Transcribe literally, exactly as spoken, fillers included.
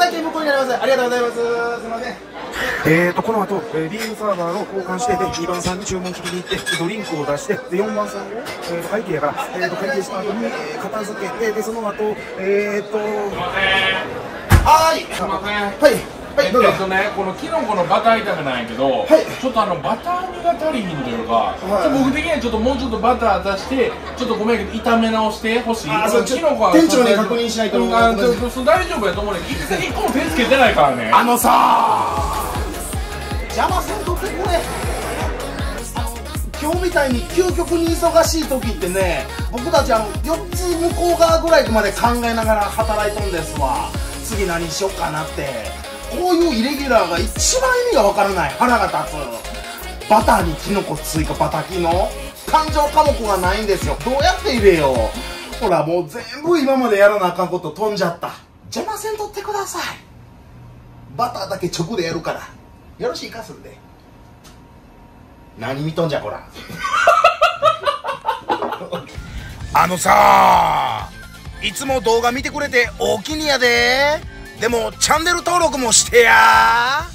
会計無効になります。ありがとうございます。すみません。えーと、この後、えー、ビームサーバーの交換して、で、にばんさんに注文聞きに行って、ドリンクを出して、で、よんばんさんを、えーと、会計やから、えーと、会計した後に、えー、片付けて、で、その後、えーと、はーい。 すみません。 はい。はい、どうぞ。 えっとね、このキノコのバター炒めなんやけど、はい、ちょっとあのバター煮が足りひんというか、はい、僕的にはちょっともうちょっとバター出して、ちょっとごめんけど炒め直してほしい。 あ、そう、 キノコは店長に確認しないと。うん、あ、 ちょっと大丈夫やと思うね。一回一個も手つけてないからね。 あのさー、邪魔せんとってこれ。今日みたいに究極に忙しい時ってね、僕たちあのよっつ向こう側ぐらいまで考えながら働いとんですわ。次何しよっかなって。こういうイレギュラーが一番意味がわからない。腹が立つ。バターにキノコ追加、バタキの感情科目がないんですよ。どうやって入れよう。ほらもう全部今までやらなあかんこと飛んじゃった。邪魔せんとってください。バターだけ直でやるからよろしいかすんで。何見とんじゃこら。あのさー、いつも動画見てくれておおきにやで。でもチャンネル登録もしてやー。